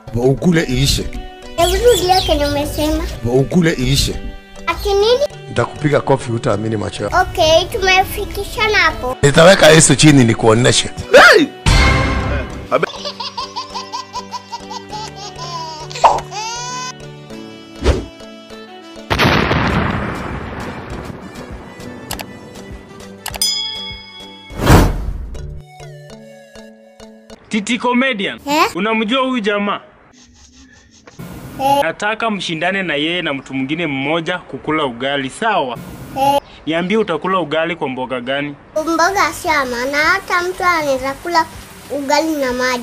Ukule iishe. Hebu rudia kile umesema. Ukule iishe. Ati nini? Nitakupiga kofi utaamini macho yako. Okay, tumefikishana hapo. Nitaweka Yesu chini nikuoneshe. Hey! Titi comedian. Unamjua huyu jamaa? Nataka mshindane na yeye na mtu mwingine mmoja kukula ugali, sawa? Niambie utakula ugali kwa mboga gani? Mboga shama, na hata mtu anaweza kula ugali na maji.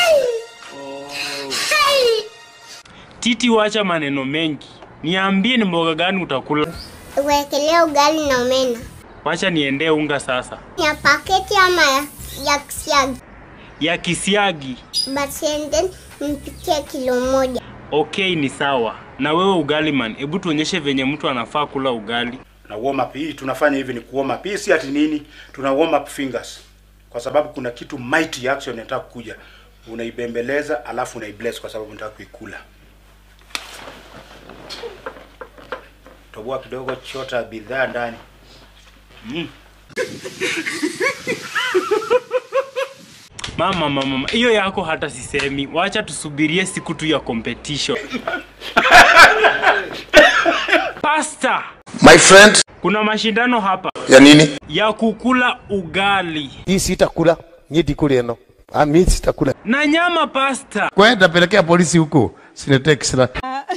Titi, wacha maneno mengi. Niambie ni mboga gani utakula? Uwekelea ugali na omena. Wacha niendee unga sasa. Ya paketi ama ya kisiagi? Ya kisiagi. Basi ende nipikie kilo moja. Okay, ni sawa. Na wewe ugali man, hebu tuonyeshe venye mtu anafaa kula ugali. Na warm up hii tunafanya hivi ni warm up. Hii si ati nini? Tuna warm up fingers. Kwa sababu kuna kitu mighty action inataka kuja. Unaibembeleza alafu unaibless kwa sababu unataka kuikula. Toboa kidogo, chota bidhaa ndani. Mama, hiyo yako hata sisemi. Wacha tusubirie siku tu ya competition. Pastor, my friend, kuna mashindano hapa. Ya nini? Ya kukula ugali. Hii sitakula, nyeti kule eno. Mimi sitakula. Na nyama pastor. Kwenda pelekea polisi huko. Sinete extra.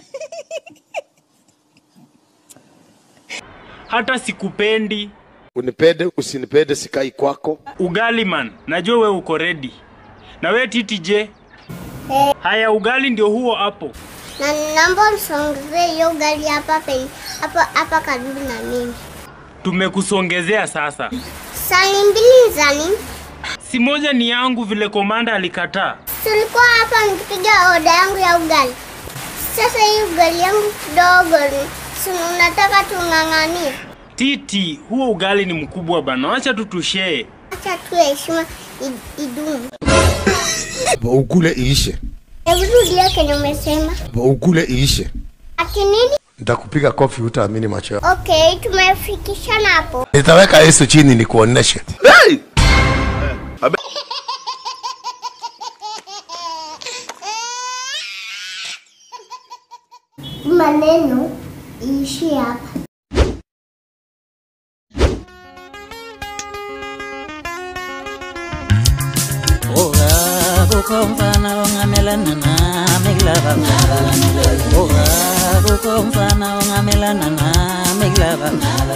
Hata sikupendi. Unipende, usinipende, sikai kwako. Ugali man, najua wewe uko ready. Na wewe Titi je? Haya, ugali ndio huo hapo. Na namba nisongezee hiyo ugali hapa karibu na mimi. Tumekusongezea sasa. Sani mbili zani? Si moja ni yangu vile komanda alikataa. Tulikuwa hapa nikipiga oda yangu ya ugali. Sasa hii ugali yangu kidogo ni. Si unataka tung'ang'anie? Titi, huo ugali ni mkubwa bana. Acha tu tushare. Acha tu heshima idumu. Ukule iishe. Hebu rudia kile umesema. Ukule iishe. Ati nini? Nitakupiga kofi utaamini macho yako. Okay, tumefikishana hapo. Nitaweka Yesu chini nikuoneshe. Hey! Maneno iishi hapa. Kumfana wangamelana na miglava. Kumfana wangamelana na miglava.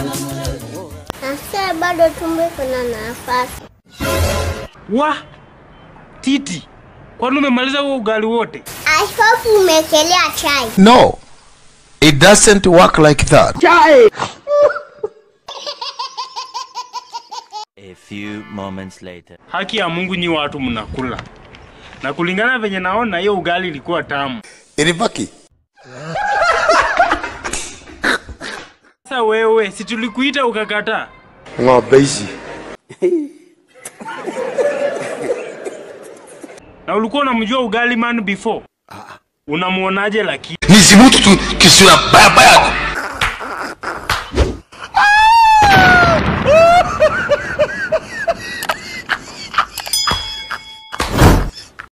Sasa bado tumbo kuna nafasi. Wa Titi, kwani umemaliza huo ugali wote? I hope umekelea chai. No. It doesn't work like that. Chai. A few moments later. Haki ya Mungu nyi watu mnakula. Na kulingana venye naona hiyo ugali ilikuwa tamu. Ilibaki. Sasa wewe, si tulikuita ukakataa? Ng'ombe hizi. Na ulikuwa unamjua ugali man before? Unamuonaje lakini? Nisi mtu tu kisura baya